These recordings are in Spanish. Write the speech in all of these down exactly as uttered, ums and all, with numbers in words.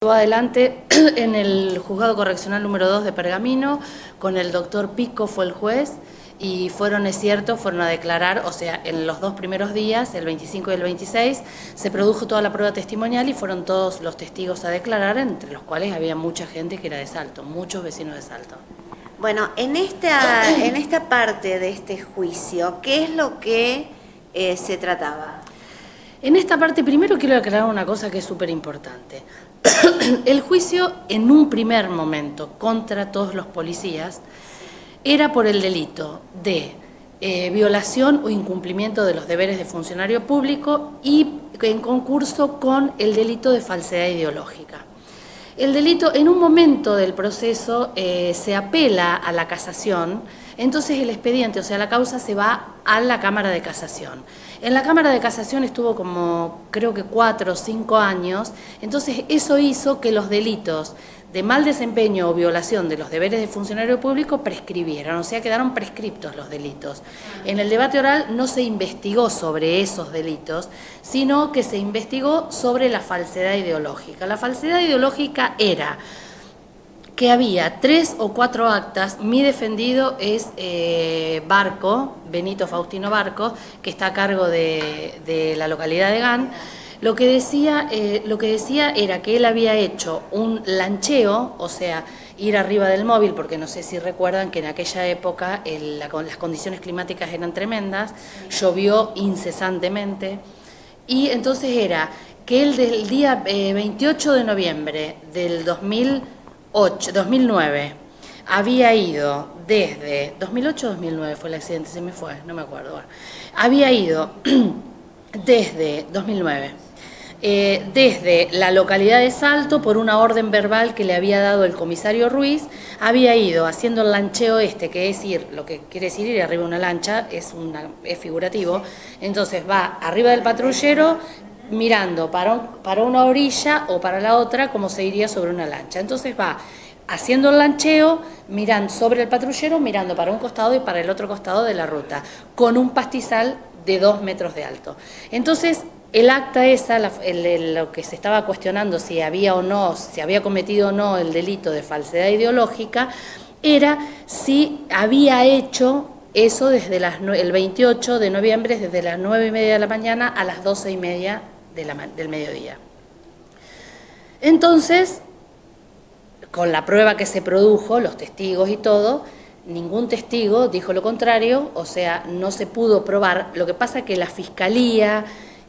Adelante en el juzgado correccional número dos de Pergamino, con el doctor Pico fue el juez, y fueron, es cierto, fueron a declarar, o sea, en los dos primeros días, el veinticinco y el veintiséis, se produjo toda la prueba testimonial y fueron todos los testigos a declarar, entre los cuales había mucha gente que era de Salto, muchos vecinos de Salto. Bueno, en esta, en esta parte de este juicio, ¿qué es lo que eh, se trataba? En esta parte, primero quiero aclarar una cosa que es súper importante. El juicio, en un primer momento, contra todos los policías, era por el delito de eh, violación o incumplimiento de los deberes de funcionario público y en concurso con el delito de falsedad ideológica. El delito, en un momento del proceso, eh, se apela a la casación, entonces el expediente, o sea, la causa se va a la Cámara de Casación. En la Cámara de Casación estuvo como, creo que cuatro o cinco años, entonces eso hizo que los delitos de mal desempeño o violación de los deberes de funcionario público prescribieran, o sea, quedaron prescriptos los delitos. En el debate oral no se investigó sobre esos delitos, sino que se investigó sobre la falsedad ideológica. La falsedad ideológica era que había tres o cuatro actas. Mi defendido es eh, Barco, Benito Faustino Barco, que está a cargo de, de la localidad de Gán. Lo que decía, eh, lo que decía era que él había hecho un lancheo, o sea, ir arriba del móvil, porque no sé si recuerdan que en aquella época el, la, las condiciones climáticas eran tremendas, llovió incesantemente, y entonces era que él del día eh, veintiocho de noviembre del dos mil ocho, dos mil nueve había ido desde, dos mil ocho o dos mil nueve fue el accidente, se me fue, no me acuerdo, bueno, había ido desde dos mil nueve, eh, desde la localidad de Salto, por una orden verbal que le había dado el comisario Ruiz, había ido haciendo el lancheo este, que es ir, lo que quiere decir ir arriba de una lancha, es, una, es figurativo, entonces va arriba del patrullero, mirando para, un, para una orilla o para la otra, como se iría sobre una lancha. Entonces va haciendo el lancheo, mirando sobre el patrullero, mirando para un costado y para el otro costado de la ruta, con un pastizal de dos metros de alto. Entonces, el acta esa, la, el, el, lo que se estaba cuestionando si había o no, si había cometido o no el delito de falsedad ideológica, era si había hecho eso desde las, el veintiocho de noviembre, desde las nueve y media de la mañana a las doce y media de la, del mediodía. Entonces, con la prueba que se produjo, los testigos y todo, ningún testigo dijo lo contrario, o sea, no se pudo probar. Lo que pasa es que la Fiscalía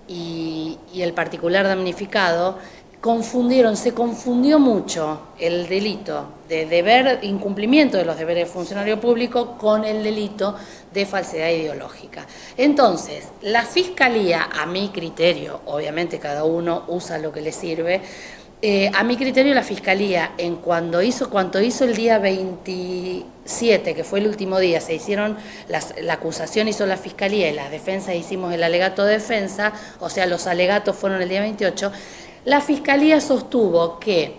y, y el particular damnificado confundieron, se confundió mucho el delito de deber, incumplimiento de los deberes de funcionario público con el delito de falsedad ideológica. Entonces, la Fiscalía, a mi criterio, obviamente cada uno usa lo que le sirve, eh, a mi criterio la Fiscalía, en cuando hizo, cuanto hizo el día veintisiete, que fue el último día, se hicieron, las, la acusación hizo la Fiscalía y las defensas hicimos el alegato de defensa, o sea, los alegatos fueron el día veintiocho, la Fiscalía sostuvo que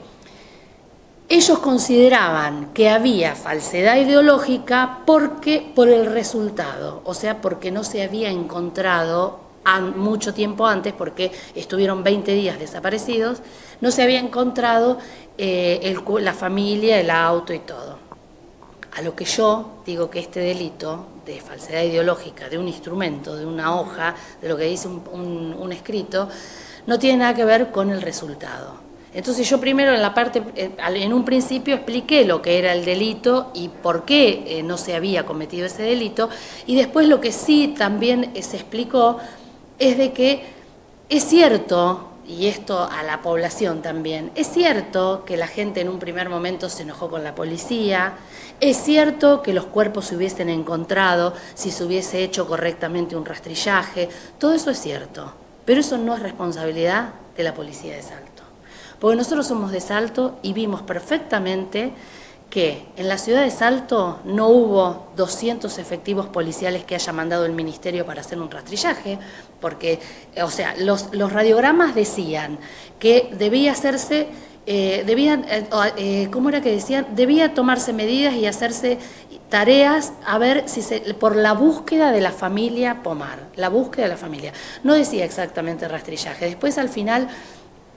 ellos consideraban que había falsedad ideológica porque por el resultado, o sea, porque no se había encontrado an, mucho tiempo antes, porque estuvieron veinte días desaparecidos, no se había encontrado eh, el, la familia, el auto y todo. A lo que yo digo que este delito de falsedad ideológica, de un instrumento, de una hoja, de lo que dice un, un, un escrito, no tiene nada que ver con el resultado. Entonces yo primero en la parte, en un principio expliqué lo que era el delito y por qué no se había cometido ese delito, y después lo que sí también se explicó es de que es cierto, y esto a la población también, es cierto que la gente en un primer momento se enojó con la policía, es cierto que los cuerpos se hubiesen encontrado si se hubiese hecho correctamente un rastrillaje, todo eso es cierto, pero eso no es responsabilidad de la policía de Salto. Porque nosotros somos de Salto y vimos perfectamente que en la ciudad de Salto no hubo doscientos efectivos policiales que haya mandado el ministerio para hacer un rastrillaje, porque, o sea, los, los radiogramas decían que debía hacerse, eh, debían, eh, eh, ¿cómo era que decían? Debía tomarse medidas y hacerse tareas a ver si se, por la búsqueda de la familia Pomar, la búsqueda de la familia. No decía exactamente rastrillaje, después al final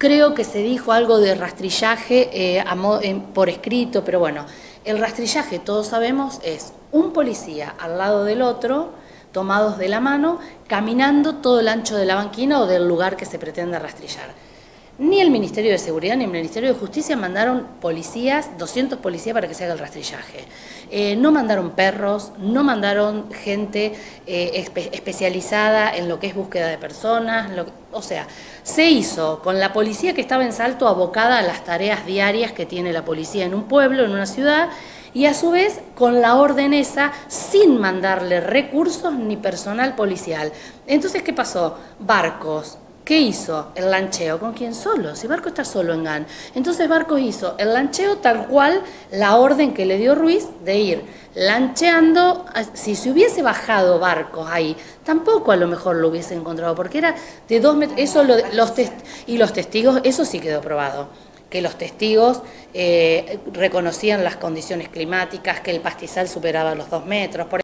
creo que se dijo algo de rastrillaje eh, a mo en, por escrito, pero bueno, el rastrillaje, todos sabemos, es un policía al lado del otro, tomados de la mano, caminando todo el ancho de la banquina o del lugar que se pretende rastrillar. Ni el Ministerio de Seguridad ni el Ministerio de Justicia mandaron policías, doscientos policías para que se haga el rastrillaje. Eh, no mandaron perros, no mandaron gente eh, espe especializada en lo que es búsqueda de personas, lo, o sea, se hizo con la policía que estaba en Salto abocada a las tareas diarias que tiene la policía en un pueblo, en una ciudad, y a su vez con la orden esa sin mandarle recursos ni personal policial. Entonces, ¿qué pasó? Barcos. ¿Qué hizo? El lancheo. ¿Con quién? Solo. Si Barco está solo en G A N. Entonces Barcos hizo el lancheo tal cual la orden que le dio Ruiz de ir lancheando. Si se hubiese bajado Barcos ahí, tampoco a lo mejor lo hubiese encontrado, porque era de dos metros. Eso lo, los test, y los testigos, eso sí quedó probado. Que los testigos eh, reconocían las condiciones climáticas, que el pastizal superaba los dos metros. Por